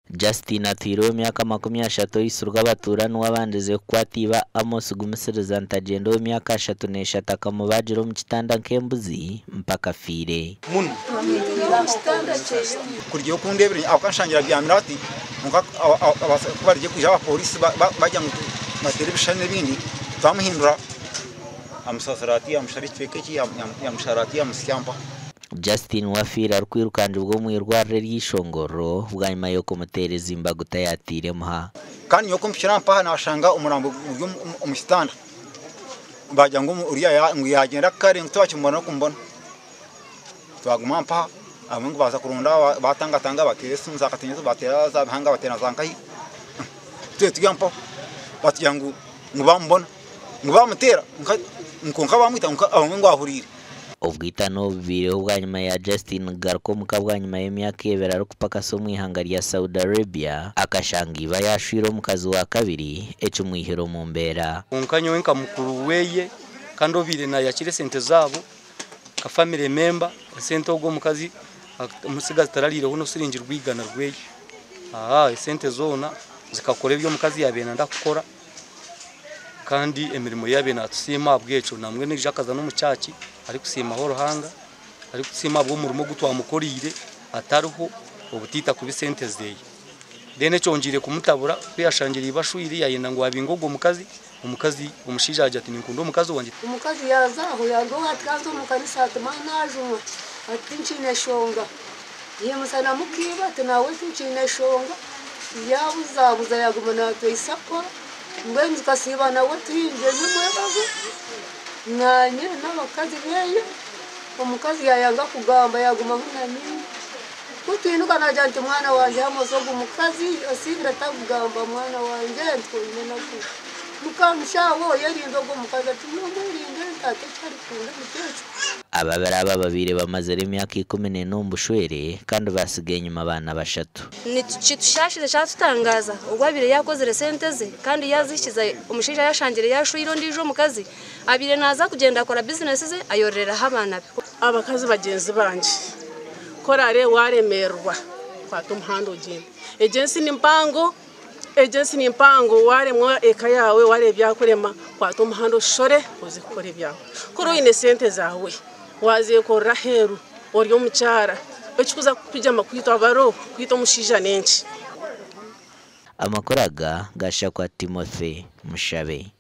Justin atwiriwe myaka 30 isurwa batura n'uwabandeze kwatiba Amos gumisiriza ntagendo w'imyaka 3 akamubajiro mu kitanda nk'embuzi mpaka fire muno kuryo kundebere akanshangira byamirati muka abaje kuja abapolisi bajya mu television n'ibindi bamuhindura amusasarati amusharikeke yamusharati amusyamba. Justin Wafira arkwirukanje ubwo mu irwarre ry'ishongoro bwanyuma yo kumutereza imbago tayatire muha kandi yo kumfira mpaha nashanga umurambo umustanda bajya ngo uriya yagenda kare ntwakimubona kumbona twaguma mpaha abantu baza kurunda batanga bakese nzakatinyo batera za bihanga batera zankahi tuyampa batya ngo bambona ngo bamutera nkonka bamwita ngo ahurire ubwitano bibiri ubwanyuma ya Justin Garko mukabwanyuma y'imyaka yebera ari kupaka so mwihanga rya Saudi Arabia akashanga iba yashwiro mukazi wa kabiri eco mwihero mu mbera unkanyo wenka mukuru weye kandi obire na yakire sente zabo ka family member sente ubwo mukazi umusigazi tararire hono siringi rwigana rweye sente zona zikakora ibyo mukazi yabena ndakukora kandi emirimo yabena atusima abweco namwe nijakaza no mucyaci ari kusima ho ruhanga ari kusima bwo murumo gutwa mukorire ataruho ubutita ku bisente zeye dene cyongire kumutabura kwiyashangira ibashwiri yayenda ngo abingogo umukazi umushija ati ninkundo umukazi wanje umukazi yazaho yago atkazo mukanisa atmanajumo atinchine shonga yemusana mukiba tenawe tinchine shonga yabuzabuza yagumana twisapa ngwenzi kasiba nawe twinje nimwebazo nanye n'abakazi beyo umukazi yayanga kugamba yaguma nkunani kutinuka najante mwana wanje hamozoga umukazi asibira tagugamba mwana wanje twine nako mukanshawo yarindo go mukazi tumurinde tate cyari kunda mutetse ababara babiri bamaze imyaka 10 mbushwere kandi basigaye nyuma abana bashatu ni tushashire cyatutangaza ubwo abire yakoze sente ze kandi yazishiza umushija yashangire yashwiro ndijo mukazi abire naza kugenda akora business ze ayorera abana abakazi bagenzi banje korare waremerwa kwa tumuhando gine agency ni mpango waremwa eka yawe warebya kurema kwa tumuhando shore uzikora ibyawe kuri ine sente zawe wazekora heru oryo mucyara ekikuza kujya makwito abaro kwito mushija nenshi amakoraga gasha kwa Timothy Mushabe.